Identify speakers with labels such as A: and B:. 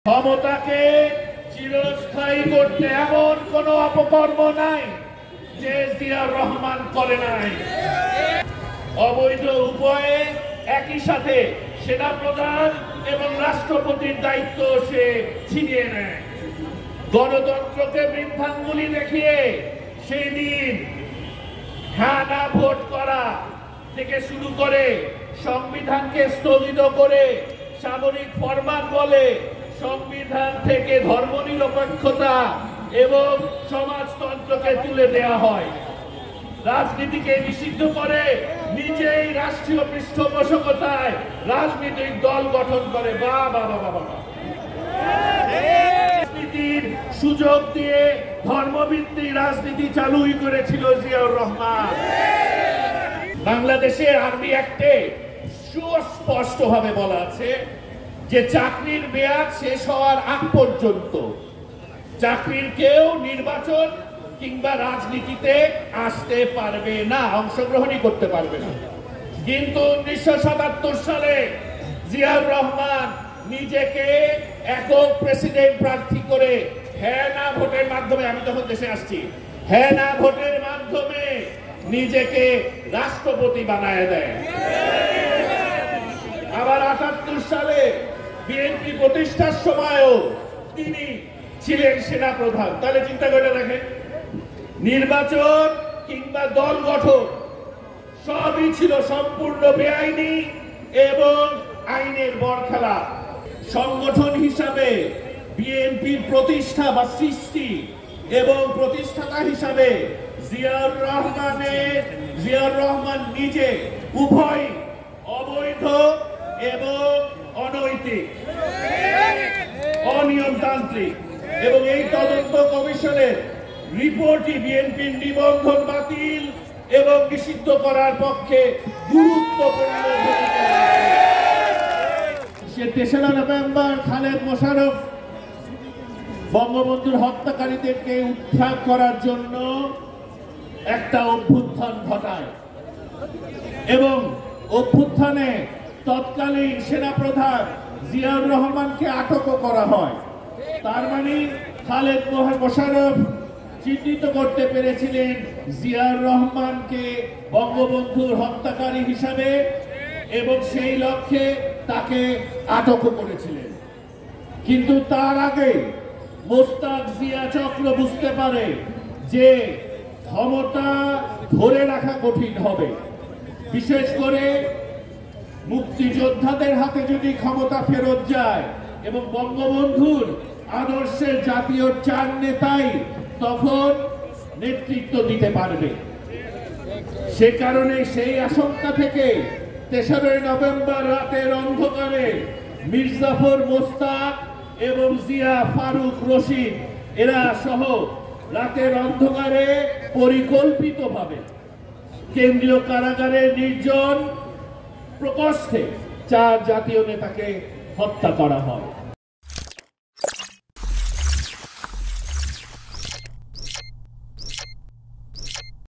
A: ক্ষমতাকে চিরস্থায়ী করতে এমন কোন অপকর্ম নাই যে জিয়াউর রহমান করে নাই। অবৈধ উপায়ে একই সাথে সেনাপ্রধান এবং রাষ্ট্রপতির দায়িত্ব সে ছিনিয়ে নেয়। গণতন্ত্রকে বৃদ্ধাঙ্গুলি দেখিয়ে সেই দিন হ্যাঁ না ভোট করা থেকে শুরু করে সংবিধানকে স্থগিত করে সামরিক ফরমান বলে সংবিধান থেকে ধর্মনিরপেক্ষতা এবং সমাজতন্ত্রকে তুলে দেওয়া হয়। রাজনীতিকে নিষিদ্ধ করে নিজেই রাষ্ট্রীয় পৃষ্ঠপোষকতায় রাজনৈতিক দল গঠন করে। রাজনীতির সুযোগ দিয়ে ধর্মভিত্তিক রাজনীতি চালুই করেছিল জিয়াউর রহমান। বাংলাদেশে আর্মি অ্যাক্টে সুস্পষ্টভাবে বলা আছে যে চাকরির মেয়াদ শেষ হওয়ার আগ পর্যন্ত চাকরির কেউ নির্বাচন কিংবা রাজনীতিতে আসতে পারবে না, অংশগ্রহণই করতে পারবে না। কিন্তু 1977 সালে জিয়াউর রহমান নিজেকে একক প্রেসিডেন্ট প্রার্থী করে হ্যাঁ না ভোটের মাধ্যমে, আমি তখন দেশে আসছি, হ্যাঁ না ভোটের মাধ্যমে নিজেকে রাষ্ট্রপতি বানায় দেয়। আবার 78 সালে বিএনপি প্রতিষ্ঠার সময়ও তিনি ছিলেন সেনাপ্রধান। তাহলে চিন্তা করে দেখেন, নির্বাচন কিংবা দল গঠন সবই ছিল সম্পূর্ণ বেআইনি এবং আইনের বরখেলা। সংগঠন হিসাবে বিএনপির প্রতিষ্ঠা বা সৃষ্টি এবং প্রতিষ্ঠাতা হিসাবে জিয়াউর রহমান নিজে উভয় অবৈধ এবং অনৈতিক, অনিয়মতান্ত্রিক, এবং এই তদন্ত কমিশনের রিপোর্টই বিএনপির নিবন্ধন বাতিল এবং নিষিদ্ধ করার পক্ষে গুরুত্বপূর্ণ ভূমিকা। 3 নভেম্বর খালেদ মোশাররফ বঙ্গবন্ধুর হত্যাকারীদেরকে উদ্ধার করার জন্য একটা অভ্যুত্থান ঘটায় এবং অভ্যুত্থানে তৎকালীন সেনাপ্রধান জিয়াউর রহমানকে আটকও করা হয়। তার মানে খালেদ মোশাররফ চিহ্নিত করতে পেরেছিলেন জিয়াউর রহমানকে বঙ্গবন্ধুর হত্যাকারী হিসাবে এবং সেই লক্ষ্যে তাকে আটকও করেছিলেন। কিন্তু তার আগে মোস্তাক জিয়া চক্র বুঝতে পারে যে ক্ষমতা ধরে রাখা কঠিন হবে, বিশেষ করে মুক্তিযোদ্ধাদের হাতে যদি ক্ষমতা ফেরত যায় এবং বঙ্গবন্ধুর আদর্শের জাতীয় 4 নেতাই তখন নেতৃত্ব দিতে পারবে। সে কারণে সেই আশঙ্কা থেকে 3 নভেম্বর রাতের অন্ধকারে মির্জাফর, মোস্তাক এবং জিয়া, ফারুক, রশিদ এরা সহ রাতের অন্ধকারে পরিকল্পিতভাবে কেন্দ্রীয় কারাগারে নির্জন প্রকোষ্ঠে 4 জাতীয় নেতাকে হত্যা করা হয়।